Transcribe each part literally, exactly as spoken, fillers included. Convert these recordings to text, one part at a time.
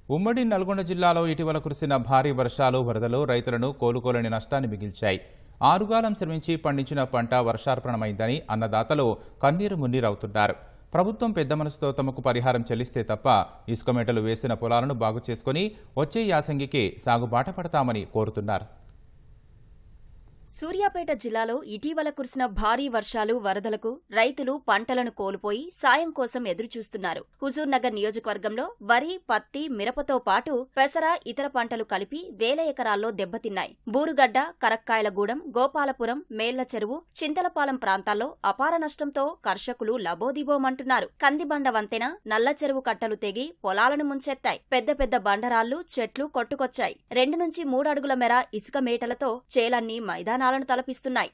ఉమ్మడి నల్గొండ జిల్లాలో ఇటీవల కురిసిన భారీ వర్షాలు వరదలు రైతులను కోలుకోలేని నష్టాన్ని మిగిల్చాయి. ఆరుగాలం శ్రమించి పండించిన పంట వర్షార్పణమైందని అన్నదాతలు కన్నీరు మున్నీరవుతున్నారు. ప్రభుత్వం పెద్ద మనసుతో తమకు పరిహారం చెల్లిస్తే తప్ప ఇసుక మేటలు వేసిన పొలాలను బాగు చేసుకుని వచ్చే యాసంగికి సాగుబాట పడతామని కోరుతున్నారు. సూర్యాపేట జిల్లాలో ఇటీవల కురిసిన భారీ వర్షాలు వరదలకు రైతులు పంటలను కోల్పోయి సాయం కోసం ఎదురుచూస్తున్నారు. హుజూర్ నగర్ నియోజకవర్గంలో వరి, పత్తి, మిరపతో పాటు పెసర, ఇతర పంటలు కలిపి వేల ఎకరాల్లో దెబ్బతిన్నాయి. బూరుగడ్డ, కరక్కాయలగూడెం, గోపాలపురం, మేళ్ల చెరువు, చింతలపాలెం ప్రాంతాల్లో అపార నష్టంతో కర్షకులు లబోదిబోమంటున్నారు. కందిబండ వంతెన, నల్ల చెరువు కట్టలు తెగి పొలాలను ముంచెత్తాయి. పెద్ద పెద్ద బండరాళ్లు, చెట్లు కొట్టుకొచ్చాయి. రెండు నుంచి మూడు అడుగుల మేర ఇసుక మేటలతో చేలన్నీ మైదానం ాలను తలపిస్తున్నాయి.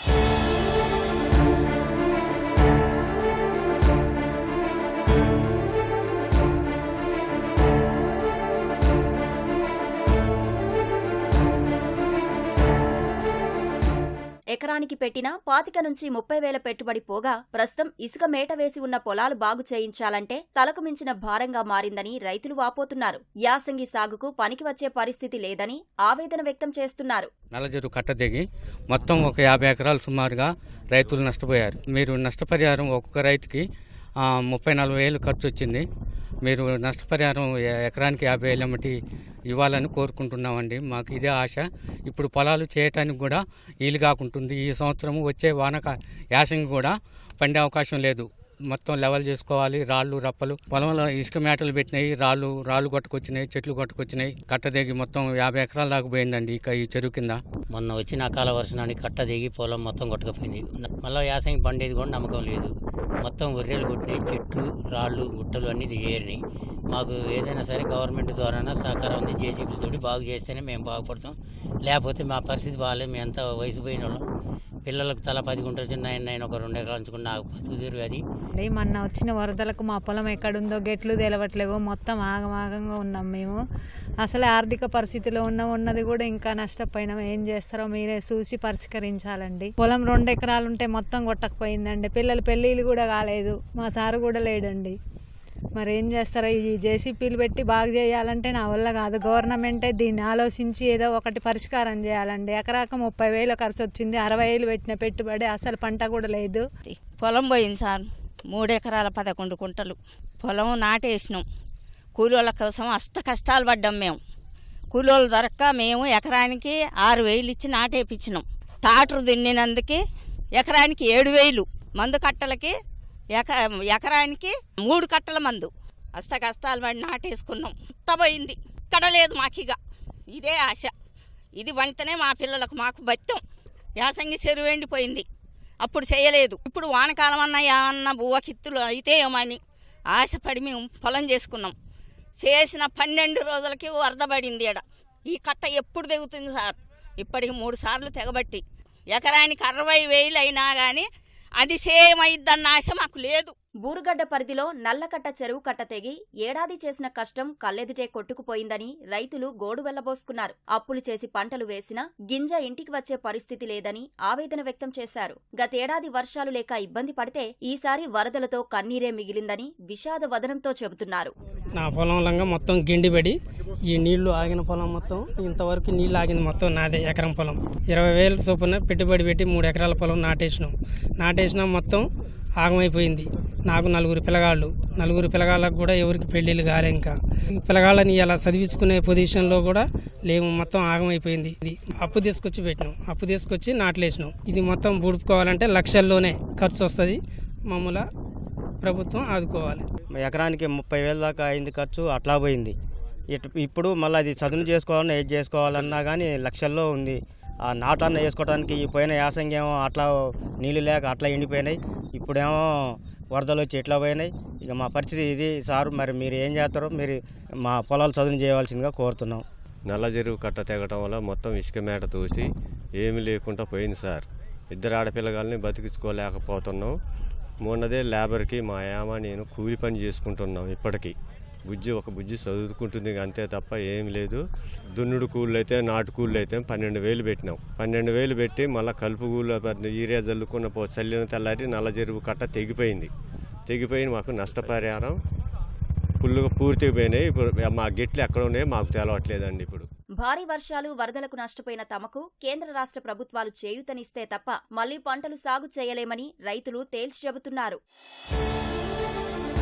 ఎకరానికి పెట్టిన పాతిక నుంచి ముప్పై వేల పెట్టుబడి పోగా ప్రస్తుతం ఇసుక మేట వేసి ఉన్న పొలాలు బాగు చేయించాలంటే తలకు మించిన భారంగా మారిందని రైతులు వాపోతున్నారు. యాసంగి సాగుకు పనికి వచ్చే పరిస్థితి లేదని ఆవేదన వ్యక్తం చేస్తున్నారు. నల్లచెరువు కట్ట దిగి మొత్తం ఒక యాభై ఎకరాలు సుమారుగా రైతులు నష్టపోయారు. మీరు నష్టపరిహారం ఒక్కొక్క రైతుకి ముప్పై నలభై వేలు ఖర్చు వచ్చింది. మీరు నష్టపరిహారం ఎకరానికి యాభై వేలు అమ్మటి ఇవ్వాలని కోరుకుంటున్నామండి. మాకు ఇదే ఆశ. ఇప్పుడు పొలాలు చేయటానికి కూడా వీలు కాకుంటుంది. ఈ సంవత్సరం వచ్చే వానక యాసంగి కూడా పండే అవకాశం లేదు. మొత్తం లెవెల్ చేసుకోవాలి. రాళ్ళు రప్పలు పొలంలో ఇసుక మేటలు పెట్టినాయి. రాళ్ళు రాళ్ళు కొట్టుకొచ్చినాయి, చెట్లు కొట్టుకొచ్చినాయి. కట్ట దిగి మొత్తం యాభై ఎకరాల దాకా పోయిందండి ఇక ఈ చెరువు కింద. మొన్న వచ్చిన అకాల వర్షానికి కట్ట దిగి పొలం మొత్తం కొట్టుకుపోయింది. మళ్ళీ యాసంగి పండేది కూడా నమ్మకం లేదు. మొత్తం ఉర్రెలు కొట్టినాయి, చెట్లు, రాళ్ళు, గుట్టలు అన్నీ దిగేరినాయి. మాకు ఏదైనా సరే గవర్నమెంట్ ద్వారా సహకారం ఉంది. జేసీబీలతోటి బాగు చేస్తేనే మేము బాగుపడతాం. లేకపోతే మా పరిస్థితి బాగాలేదు. మేము ఎంత వయసు పోయిన వాళ్ళం. పిల్లలకు తల పది గుంటలు చిన్న నేను ఒక రెండు ఎకరాలు ఉంచుకుని నాకు బతుకుదేరు. అది మొన్న వచ్చిన వరదలకు మా పొలం ఎక్కడుందో గెట్లు తెలవట్లేవో మొత్తం ఆగమాగంగా ఉన్నాం. మేము అసలు ఆర్థిక పరిస్థితిలో ఉన్న ఉన్నది కూడా ఇంకా నష్టపోయినాం. ఏం చేస్తారో మీరే చూసి పరిష్కరించాలండి. పొలం రెండు ఎకరాలు ఉంటే మొత్తం కొట్టకపోయిందండి. పిల్లలు పెళ్ళిళ్ళు కూడా కాలేదు. మా సారు కూడా లేడండి. మరి ఏం చేస్తారో ఈ జేసీపీలు పెట్టి బాగు చేయాలంటే నా వల్ల కాదు. గవర్నమెంటే దీన్ని ఆలోచించి ఏదో ఒకటి పరిష్కారం చేయాలండి. ఎకరాకు ముప్పై వేలు ఖర్చు వచ్చింది. అరవై వేలు పెట్టిన పెట్టుబడి అసలు పంట కూడా లేదు. పొలం పోయింది సార్. మూడు ఎకరాల పదకొండు కుంటలు పొలం నాటేసినాం. కూలోళ్ళ కోసం అష్ట కష్టాలు పడ్డాం మేము. కూలోళ్ళు దొరక్క మేము ఎకరానికి ఆరు వేలు ఇచ్చి నాటేపించినాం. టాటరు దున్నినందుకు ఎకరానికి ఏడు వేలు, మందు కట్టలకి ఎక ఎకరానికి మూడు కట్టల మందు. అష్ట కష్టాలు పడి నాటేసుకున్నాం. అంత పోయింది. ఇక్కడ లేదు మాకిగ. ఇదే ఆశ. ఇది వంటనే మా పిల్లలకు మాకు బత్తం. యాసంగి చెరువు ఎండిపోయింది. అప్పుడు చేయలేదు. ఇప్పుడు వానకాలం అన్నా ఏమన్నా బువ్వ కిత్తులు అయితే ఏమని ఆశపడి మేము పొలం చేసుకున్నాం. చేసిన పన్నెండు రోజులకి వరద పడింది. ఎడ ఈ కట్ట ఎప్పుడు తెగుతుంది సార్? ఇప్పటికి మూడు సార్లు తెగబట్టి ఎకరానికి అరవై వేలు అయినా కానీ అది సేమైద్దన్న ఆశ మాకు లేదు. బూరుగడ్డ పరిధిలో నల్లకట్ట చెరువు కట్ట తెగి ఏడాది చేసిన కష్టం కళ్ళెదుటే కొట్టుకుపోయిందని రైతులు గోడు వెళ్లబోసుకున్నారు. అప్పులు చేసి పంటలు వేసినా గింజ ఇంటికి వచ్చే పరిస్థితి లేదని ఆవేదన వ్యక్తం చేశారు. గతేడాది వర్షాలు లేక ఇబ్బంది పడితే ఈసారి వరదలతో కన్నీరే మిగిలిందని విషాద వదనంతో చెబుతున్నారు. నా పొలంలో మొత్తం గిండిపడి ఈ నీళ్లు ఆగిన పొలం మొత్తం ఇంతవరకు నీళ్లు ఆగింది మొత్తం నాదే. ఎకరం పొలం ఇరవై వేల చొప్పున పెట్టుబడి పెట్టి మూడు ఎకరాల పొలం నాటేసినాం. నాటేసినాం మొత్తం ఆగమైపోయింది. నాకు నలుగురు పిల్లగాళ్ళు నలుగురు పిల్లగాళ్ళకు కూడా ఎవరికి పెళ్లిళ్ళు కాలే. ఇంకా పిల్లగాళ్ళని ఇలా చదివించుకునే పొజిషన్లో కూడా లేవు. మొత్తం ఆగమైపోయింది. ఇది అప్పు తీసుకొచ్చి పెట్టినాం. అప్పు తీసుకొచ్చి నాట్లేసినాం. ఇది మొత్తం బుడుపుకోవాలంటే లక్షల్లోనే ఖర్చు వస్తుంది. మమ్మల్ని ప్రభుత్వం ఆదుకోవాలి. ఎకరానికి ముప్పై వేల దాకా అయింది ఖర్చు. అట్లా పోయింది. ఇప్పుడు మళ్ళీ అది చదును చేసుకోవాలన్నా ఏది చేసుకోవాలన్నా కానీ లక్షల్లో ఉంది. ఆ నాటన్న వేసుకోవడానికి ఈ పోయిన యాసంగి ఏమో అట్లా నీళ్ళు లేక అట్లా ఎండిపోయినాయి. ఇప్పుడేమో వరదలు వచ్చి ఎట్లా పోయినాయి. ఇక మా పరిస్థితి ఇది సార్. మరి మీరు ఏం చేస్తారో మీరు మా పొలాలు చదును చేయవలసిందిగా కోరుతున్నాం. నల్ల చెరువు కట్ట తెగటం వల్ల మొత్తం ఇసుక మేట తోసి ఏమి లేకుండా పోయింది సార్. ఇద్దరు ఆడపిల్లగాల్ని బతికించుకోలేకపోతున్నాం. మొన్నదే లేబర్కి మా ఏమ నేను కూలి పని చేసుకుంటున్నాం. ఇప్పటికీ బుజ్జి ఒక బుజ్జి చదువుకుంటుంది అంతే తప్ప ఏం లేదు. దున్నుడు కూళ్ళు అయితే నాటు కూళ్ళు అయితే పన్నెండు వేలు పెట్టినాం. పన్నెండు వేలు పెట్టి మళ్ళీ కలుపు కూళ్ళు ఈరియా జల్లుకున్న పో చల్లిన తెల్లారి నల్ల చెరువు కట్ట తెగిపోయింది. తెగిపోయి మాకు నష్టపరిహారం ఫుల్గా పూర్తిగా పోయినాయి. ఇప్పుడు మా గిట్లు ఎక్కడ ఉన్నాయో మాకు తెలవట్లేదండి. ఇప్పుడు భారీ వర్షాలు వరదలకు నష్టపోయిన తమకు కేంద్ర రాష్ట్ర ప్రభుత్వాలు చేయూతనిస్తే తప్ప మళ్లీ పంటలు సాగు చేయలేమని రైతులు తేల్చి చెబుతున్నారు.